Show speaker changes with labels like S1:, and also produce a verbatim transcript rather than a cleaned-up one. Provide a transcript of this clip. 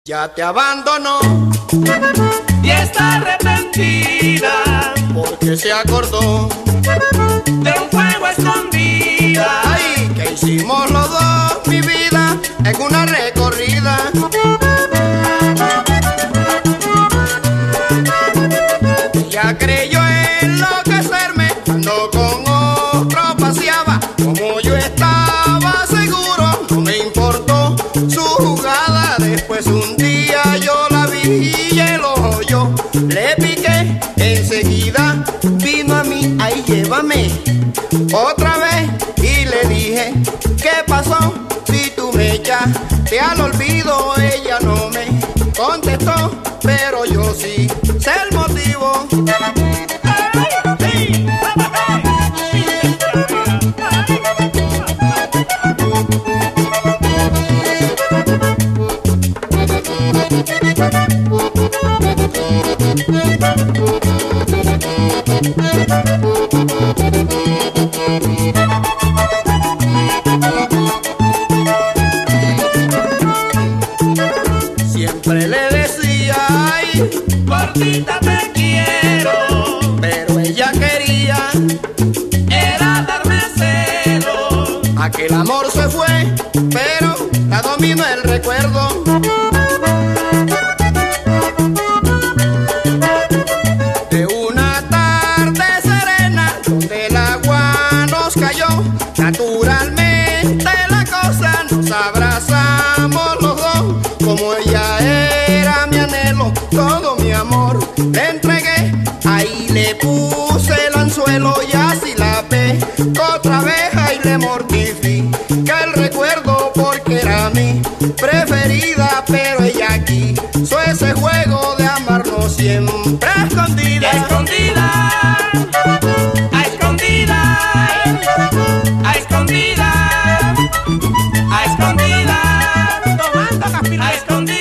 S1: Ya te abandonó
S2: y está arrepentida
S1: porque se acordó
S2: de un fuego escondida.
S1: Ay, que hicimos los dos, mi vida, en una recorrida. Ella creyó enloquecerme cuando con otro paseaba. Como yo estaba seguro, no me importó su jugada. Después un día yo la vi y el ojo yo le piqué. Enseguida vino a mí, ahí llévame otra vez. Y le dije, ¿qué pasó? Si tú me echaste al olvido. Ella no me contestó, pero yo sí sé el motivo. Siempre le decía, ay,
S2: Gordita, te quiero,
S1: pero ella quería
S2: era darme celo.
S1: aquel amor se fue, pero la dominó el recuerdo. De una tarde serena donde el agua nos cayó, naturalmente la cosa nos abrazamos los dos. Como ella era mi anhelo, todo mi amor le entregué. Ahí le puse el anzuelo y así la pe otra vez. Ahí le mortifiqué el recuerdo porque era mi preferida. Pero ella quiso ese juego de amarnos siempre a escondidas.
S2: A escondida, a escondida, a escondida, a escondida, tomando caspirina, a escondida.